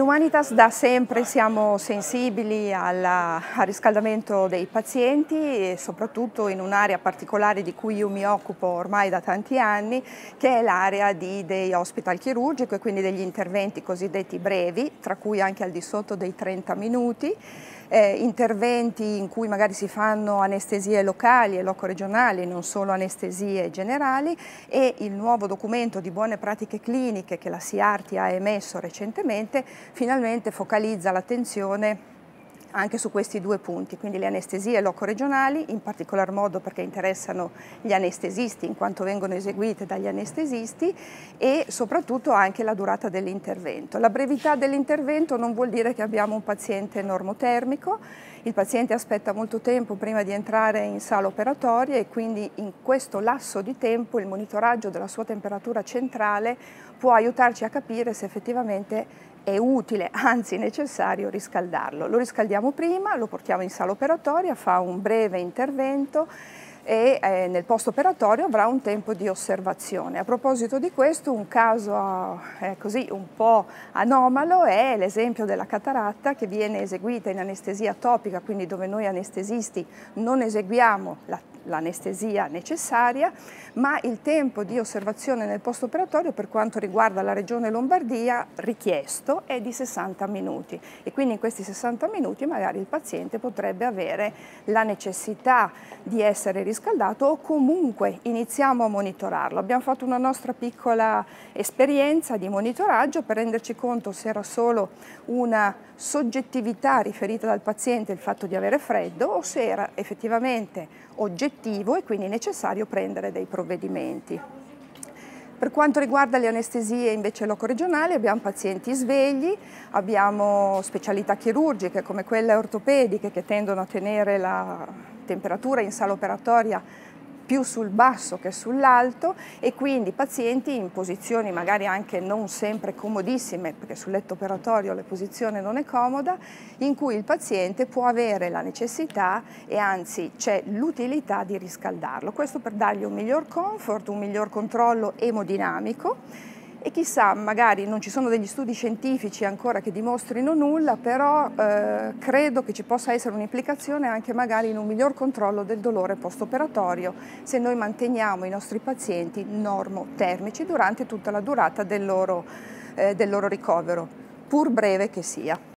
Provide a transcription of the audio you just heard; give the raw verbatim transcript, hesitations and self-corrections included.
Nell'Humanitas da sempre siamo sensibili alla, al riscaldamento dei pazienti e soprattutto in un'area particolare di cui io mi occupo ormai da tanti anni, che è l'area dei hospital chirurgico e quindi degli interventi cosiddetti brevi, tra cui anche al di sotto dei trenta minuti, eh, interventi in cui magari si fanno anestesie locali e locoregionali, non solo anestesie generali, e il nuovo documento di buone pratiche cliniche che la SIARTI ha emesso recentemente finalmente focalizza l'attenzione anche su questi due punti, quindi le anestesie locoregionali, in particolar modo perché interessano gli anestesisti in quanto vengono eseguite dagli anestesisti, e soprattutto anche la durata dell'intervento. La brevità dell'intervento non vuol dire che abbiamo un paziente normotermico, il paziente aspetta molto tempo prima di entrare in sala operatoria e quindi in questo lasso di tempo il monitoraggio della sua temperatura centrale può aiutarci a capire se effettivamente è utile, anzi necessario, riscaldarlo. Lo riscaldiamo prima, lo portiamo in sala operatoria, fa un breve intervento e eh, nel post operatorio avrà un tempo di osservazione. A proposito di questo, un caso eh, così un po' anomalo è l'esempio della cataratta che viene eseguita in anestesia topica, quindi dove noi anestesisti non eseguiamo la l'anestesia necessaria, ma il tempo di osservazione nel post operatorio per quanto riguarda la regione Lombardia richiesto è di sessanta minuti e quindi in questi sessanta minuti magari il paziente potrebbe avere la necessità di essere riscaldato o comunque iniziamo a monitorarlo. Abbiamo fatto una nostra piccola esperienza di monitoraggio per renderci conto se era solo una soggettività riferita dal paziente il fatto di avere freddo o se era effettivamente oggettivo e quindi necessario prendere dei provvedimenti. Per quanto riguarda le anestesie invece locoregionali abbiamo pazienti svegli, abbiamo specialità chirurgiche come quelle ortopediche che tendono a tenere la temperatura in sala operatoria più sul basso che sull'alto e quindi pazienti in posizioni magari anche non sempre comodissime, perché sul letto operatorio la posizione non è comoda, in cui il paziente può avere la necessità e anzi c'è l'utilità di riscaldarlo. Questo per dargli un miglior comfort, un miglior controllo emodinamico. E chissà, magari non ci sono degli studi scientifici ancora che dimostrino nulla, però eh, credo che ci possa essere un'implicazione anche magari in un miglior controllo del dolore post-operatorio se noi manteniamo i nostri pazienti normotermici durante tutta la durata del loro, eh, del loro ricovero, pur breve che sia.